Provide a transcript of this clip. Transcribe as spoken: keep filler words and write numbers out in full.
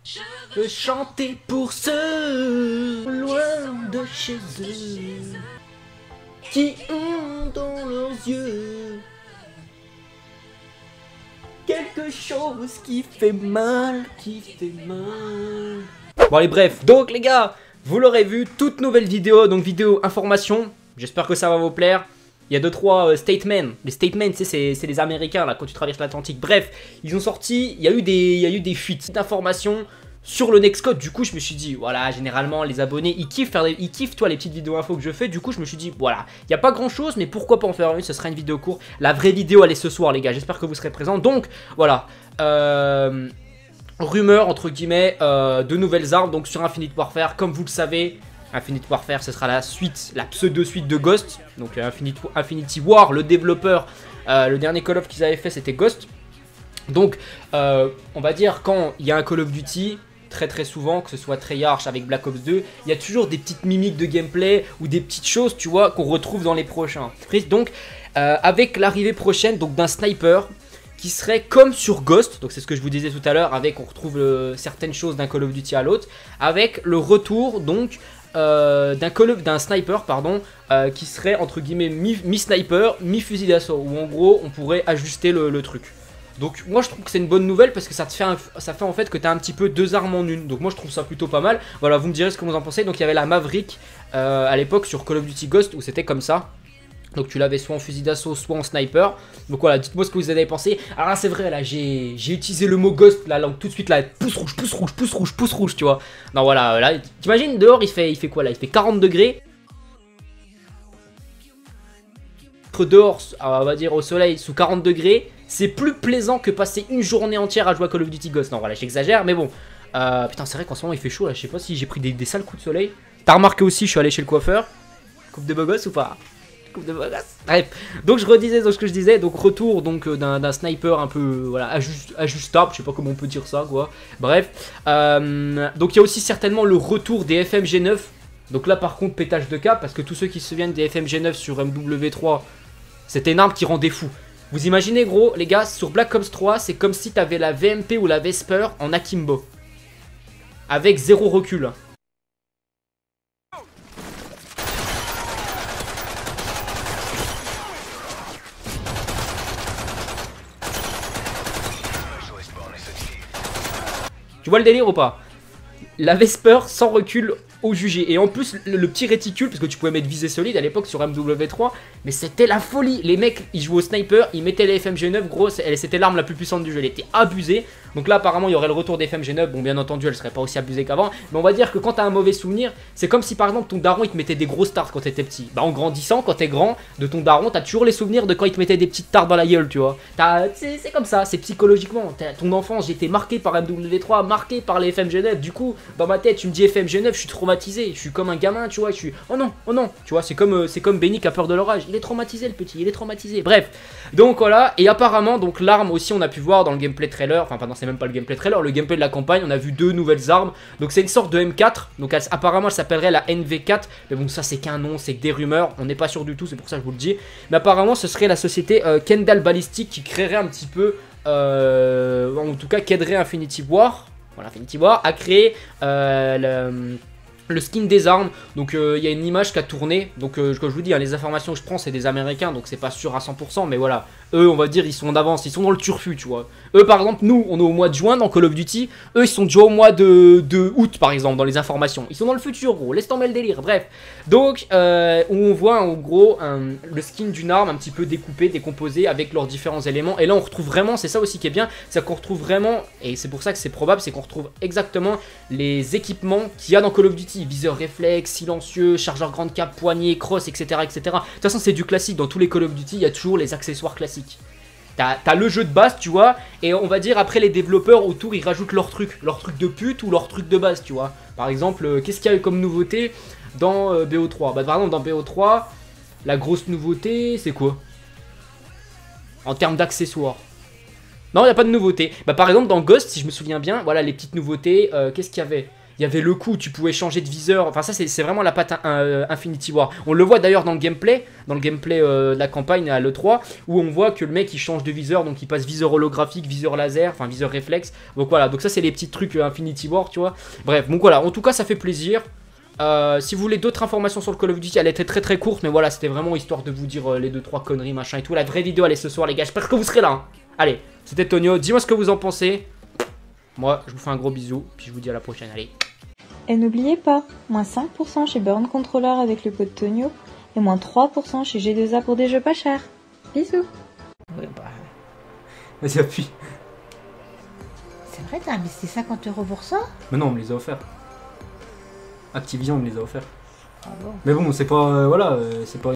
Je veux chanter pour ceux loin de chez eux qui ont dans leurs yeux quelque chose qui fait mal, qui fait mal. Bon allez bref, donc les gars, vous l'aurez vu, toute nouvelle vidéo, donc vidéo information. J'espère que ça va vous plaire. Il y a deux trois euh, statements. Les statements, tu sais, c'est les Américains là quand tu traverses l'Atlantique. Bref, ils ont sorti, il y a eu des, il y a eu des fuites d'informations sur le Nextcode. Du coup, je me suis dit, voilà, généralement les abonnés, ils kiffent faire, des, ils kiffent toi les petites vidéos infos que je fais. Du coup, je me suis dit, voilà, il n'y a pas grand chose, mais pourquoi pas en faire une. Ce sera une vidéo courte. La vraie vidéo, elle est ce soir, les gars. J'espère que vous serez présents. Donc, voilà. Euh, rumeur entre guillemets euh, de nouvelles armes. Donc sur Infinite Warfare, comme vous le savez. Infinite Warfare, ce sera la suite, la pseudo-suite de Ghost. Donc euh, Infinite, Infinity War, le développeur, euh, le dernier Call of qu'ils avaient fait, c'était Ghost. Donc, euh, on va dire, quand il y a un Call of Duty, très très souvent, que ce soit Treyarch avec Black Ops deux, il y a toujours des petites mimiques de gameplay ou des petites choses, tu vois, qu'on retrouve dans les prochains. Donc, euh, avec l'arrivée prochaine donc d'un sniper, qui serait comme sur Ghost, donc c'est ce que je vous disais tout à l'heure, avec on retrouve euh, certaines choses d'un Call of Duty à l'autre, avec le retour donc Euh, d'un d'un sniper pardon euh, qui serait entre guillemets mi-sniper, mi mi-fusil d'assaut, où en gros on pourrait ajuster le, le truc. Donc moi je trouve que c'est une bonne nouvelle parce que ça te fait un, ça fait en fait que tu as un petit peu deux armes en une. Donc moi je trouve ça plutôt pas mal. Voilà, vous me direz ce que vous en pensez. Donc il y avait la Maverick euh, à l'époque sur Call of Duty Ghost où c'était comme ça. Donc tu l'avais soit en fusil d'assaut, soit en sniper. Donc voilà, dites-moi ce que vous avez pensé. Alors là c'est vrai, là j'ai utilisé le mot ghost, là, là tout de suite là, pouce rouge, pouce rouge, pouce rouge, pouce rouge, tu vois. Non voilà, là, t'imagines dehors il fait, il fait quoi là? Il fait quarante degrés. Dehors, on va dire au soleil, sous quarante degrés, c'est plus plaisant que passer une journée entière à jouer à Call of Duty Ghost. Non voilà, j'exagère, mais bon. Euh, putain c'est vrai qu'en ce moment il fait chaud là, je sais pas si j'ai pris des, des sales coups de soleil. T'as remarqué aussi, je suis allé chez le coiffeur. Coupe de beau gosse ou pas? De Bref, donc je redisais donc ce que je disais, donc retour donc euh, d'un sniper un peu euh, voilà ajust, ajustable, je sais pas comment on peut dire ça quoi. Bref, euh, donc il y a aussi certainement le retour des F M G neuf. Donc là par contre pétage de cap parce que tous ceux qui se souviennent des F M G neuf sur M W trois, c'était une arme qui rendait fou. Vous imaginez gros les gars, sur Black Ops trois, c'est comme si t'avais la V M P ou la Vesper en akimbo, avec zéro recul. Tu vois le délire ou pas? La Vesper sans recul au jugé. Et en plus, le, le petit réticule, parce que tu pouvais mettre visée solide à l'époque sur M W trois, mais c'était la folie. Les mecs, ils jouaient au sniper, ils mettaient les F M G neuf, gros, c'était l'arme la plus puissante du jeu. Elle était abusée. Donc là, apparemment, il y aurait le retour des F M G neuf. Bon, bien entendu, elle serait pas aussi abusée qu'avant. Mais on va dire que quand t'as un mauvais souvenir, c'est comme si par exemple ton daron il te mettait des grosses tartes quand t'étais petit. Bah, en grandissant, quand t'es grand, de ton daron, t'as toujours les souvenirs de quand il te mettait des petites tartes dans la gueule, tu vois. C'est comme ça, c'est psychologiquement. Ton enfance, j'ai été marqué par M W trois, marqué par les F M G neuf. Du coup, dans ma tête, tu me dis F M G neuf, je suis traumatisé. Je suis comme un gamin, tu vois. Je suis. Oh non, oh non, tu vois, c'est comme, euh, c'est comme Benny qui a peur de l'orage. Il est traumatisé, le petit, il est traumatisé. Bref. Donc voilà. Et apparemment, donc l'arme aussi, on a pu voir dans le gameplay trailer. Enfin, pardon, c'est même pas le gameplay trailer. Le gameplay de la campagne, on a vu deux nouvelles armes. Donc c'est une sorte de M quatre. Donc elle, apparemment elle s'appellerait la N V quatre. Mais bon ça c'est qu'un nom, c'est que des rumeurs. On n'est pas sûr du tout, c'est pour ça que je vous le dis. Mais apparemment ce serait la société euh, Kendall Ballistic qui créerait un petit peu, euh, en tout cas qui aiderait Infinity War. Voilà, Infinity War a créé euh, le... le skin des armes. Donc il euh, y a une image qui a tourné. Donc euh, comme je vous dis, hein, les informations que je prends c'est des Américains. Donc c'est pas sûr à cent pour cent. Mais voilà, eux on va dire ils sont en avance. Ils sont dans le turfu tu vois. Eux par exemple nous on est au mois de juin dans Call of Duty. Eux ils sont déjà au mois de, de août par exemple dans les informations. Ils sont dans le futur gros. Laisse tomber le délire. Bref. Donc euh, où on voit en gros un, le skin d'une arme un petit peu découpé, décomposé avec leurs différents éléments. Et là on retrouve vraiment, c'est ça aussi qui est bien. C'est qu'on retrouve vraiment, et c'est pour ça que c'est probable, c'est qu'on retrouve exactement les équipements qu'il y a dans Call of Duty. Viseur réflexe, silencieux, chargeur grande cape, poignée, cross, et cetera et cetera. De toute façon c'est du classique, dans tous les Call of Duty il y a toujours les accessoires classiques. T'as t'as le jeu de base tu vois, et on va dire après les développeurs autour ils rajoutent leurs trucs, leurs trucs de pute ou leurs trucs de base tu vois. Par exemple, euh, qu'est-ce qu'il y a eu comme nouveauté dans euh, B O trois? Bah par exemple dans B O trois, la grosse nouveauté c'est quoi? En termes d'accessoires. Non, il n'y a pas de nouveauté. Bah par exemple dans Ghost, si je me souviens bien, voilà les petites nouveautés, euh, qu'est-ce qu'il y avait? Il y avait le coup, tu pouvais changer de viseur. Enfin, ça, c'est vraiment la patte euh, Infinity War. On le voit d'ailleurs dans le gameplay, dans le gameplay euh, de la campagne à l'E trois, où on voit que le mec il change de viseur, donc il passe viseur holographique, viseur laser, enfin viseur réflexe. Donc voilà, donc ça, c'est les petits trucs euh, Infinity War, tu vois. Bref, donc voilà, en tout cas, ça fait plaisir. Euh, si vous voulez d'autres informations sur le Call of Duty, elle était très très courte, mais voilà, c'était vraiment histoire de vous dire euh, les deux trois conneries, machin et tout. La vraie vidéo, elle est ce soir, les gars. J'espère que vous serez là. Hein. Allez, c'était Tonio. Dis-moi ce que vous en pensez. Moi, je vous fais un gros bisou, puis je vous dis à la prochaine. Allez. Et n'oubliez pas, moins cinq pour cent chez Burn Controller avec le code Tonio et moins trois pour cent chez G deux A pour des jeux pas chers. Bisous. Ouais, bah... Vas-y, appuie. C'est vrai, t'as investi cinquante euros pour ça? Mais non, on me les a offerts. Activision me les a offerts. Ah bon? Mais bon, c'est pas... Euh, voilà, euh, c'est pas...